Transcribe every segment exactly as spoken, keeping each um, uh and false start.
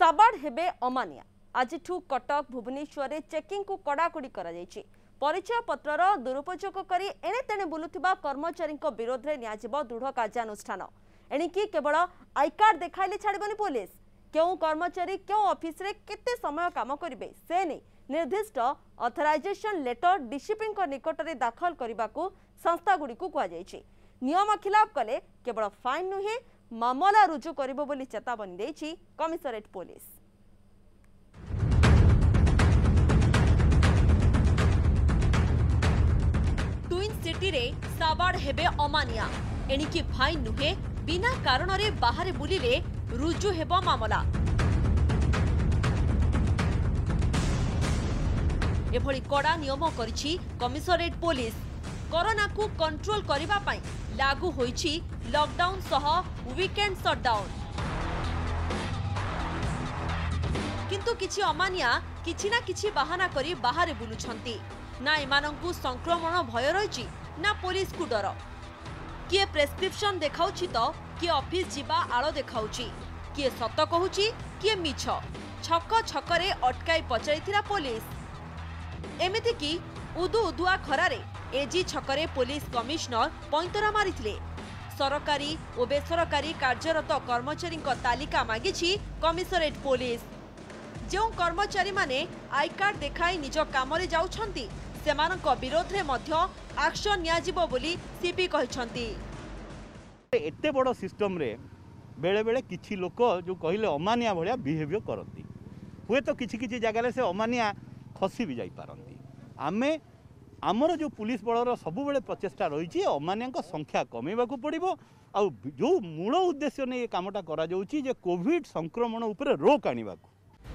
साबाड़ हेबे अमानिया आज कटक भुवनेश्वर में चेकिंग को कड़ाकड़ी कर परिचय पत्रर दुरुपयोग कर एणे तेणे बुलुथिबा कर्मचारी विरोध में नियाजिब दृढ़ कार्यानुष्ठान एणिकी केवल आई कार्ड देखाइले छाड़बनी पुलिस क्यों कर्मचारी क्यों ऑफिस रे केते समय काम करिवे से नहीं निर्दिष्ट ऑथराइजेशन लेटर डीसीपी निकट में दाखल करने को संस्था गुड़ी को कहुई नियम खिलाफ कले केवल फाइन नुहे मामला रुजु करिबो बोली चेतावनी देछि कमिशनरेट पुलिस। ट्विन सिटी रे साबाड़ हेबे अमानिया एणिकी फाइन नुहे बिना कारण रे बाहर बुलिले रुजु हेबो मामला। एभली कड़ा नियम करिछि कमिशनरेट पुलिस। कोरोना को कंट्रोल करिबा पई लागू होइछि लॉकडाउन सह वीकेंड शटडाउन। किंतु किछि अमानिया किछि ना किछि बहाना करी बाहर बुलुछंती ना एमानंकु संक्रमण भय रहिछि ना पुलिस को डर। किए प्रेस्क्रिप्शन देखाउछि तो किए ऑफिस जीवा आलो देखाउछि किए सत कहूछि किए मिछ छक छकरे अटकाई पचाइथिला पुलिस। एमिति कि उदु उदुआ खरारे एजी छकरे पुलिस कमिश्नर पैंतरा मारिथिले। सरकारी और बेसरकारी कार्यरत कर्मचारी तालिका मागिछि कमिशनरेट पुलिस। जो कर्मचारी माने आई कार्ड देखाई निज काम रे जाउछंती सेमानक विरोध रे मध्य एक्शन नियाजिबो बोली सीपी कहिसंती। एते बड़ सिस्टम रे बेले बेले किछि लोक जो कहिले अमानिया भलिया बिहेवियर करती हुए तो किछि किछि जगह रे से अमानिया खसी भी जाई पारंती। आमे आमर जो पुलिस बलर सब बेले प्रचेषा रही अमानिया संख्या कमेवा को पड़ो आ जो मूल उद्देश्य ने ये कामटा करा जाउची जे कोविड संक्रमण उपरे रोक आनिबा को।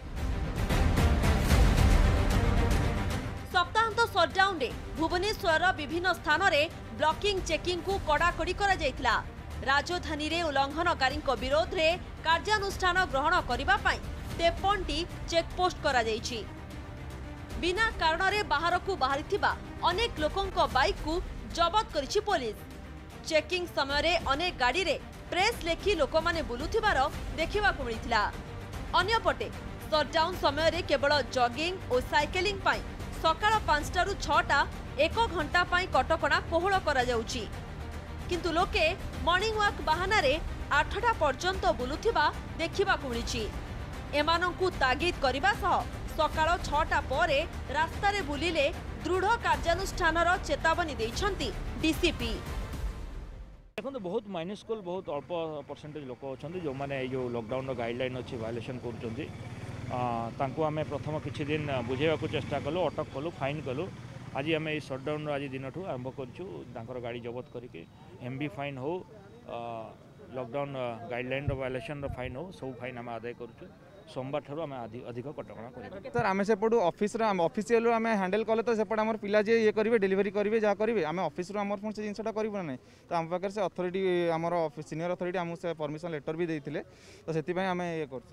सप्ताहांत शटडाउन रे भुवनेश्वर विभिन्न स्थान रे ब्लॉकिंग चेकिंग को कड़ाकड़ी करा जायतिला। राजधानी रे उल्लंघनकारी विरोध रे कार्यानुष्ठान ग्रहण करबा पई तेपन टी चेकपोस्ट करा जायछि। बिना कारण रे बाहर को बाहरी थिबा अनेक लोकों को बाइक को जबत करिछि पुलिस। चेकिंग समय रे अनेक गाड़ी रे प्रेस लेखी लोक माने बुलुथिबार देखिबा को मिलिथिला। अन्य पटे शटडाउन समय रे केवल जॉगिंग और साइकिलिंग पाई सकाळ पांचटा रु छटा एक घंटा पाई कटकणा कोहळ करा जाउछि किंतु लोके मॉर्निंग वॉक बहाना रे आठटा पर्यंत बुलुथिबा देखिबा को मिलिछि। एमानंकु तागिद करिबा सह सकाळ छटा परे रास्ता रे बुलिले दृढ़ कार्यानुष्ठानर चेतावनी देइछंती डीसीपी। देखो बहुत माइनस्कुल बहुत अल्प परसेंटेज लोक अच्छा जो मैंने जो लॉकडाउन गाइडलाइन अच्छी वायलेसन कर आम प्रथम किसी दिन बुझेवा चेष्टा कलु अटक कलु फाइन कलु। आज आम शटडाउन आज दिन ठू आरंभ कर गाड़ी जबत करके एमबी फाइन हो लॉकडाउन गाइडलाइन वायलेसन फाइन हो सब फाइन आम आदाय करूँ। सोमवार ठार आम अधिक कटकणा कर सर आम सेपटू ऑफिस ऑफिशियल आम हैंडल कले तो सेपट आम पिला जे ये करेंगे डेलीवरी करेंगे जहाँ करेंगे आम ऑफिस आम से जिनसा करूँ ना तो आम पाखे से अथॉरिटी आमर सीनियर अथॉरिटी आमको से परमिशन लेटर भी देते तो से आम ये कर।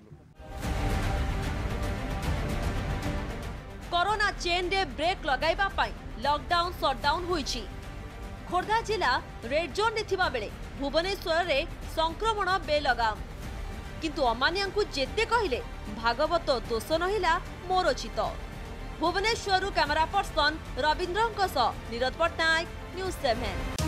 कोरोना चेन रे ब्रेक लगाइबा पाई लॉकडाउन शटडाउन होईछि। खोर्धा जिला रेड जोन रे थिबा बेले भुवनेश्वर रे संक्रमण बेलगाम किंतु अमानिया जेते कहले भागवत दोष नहिला मोर चित। Bhubaneswar camera person Ravindra Neeraj Pattnaik news seven.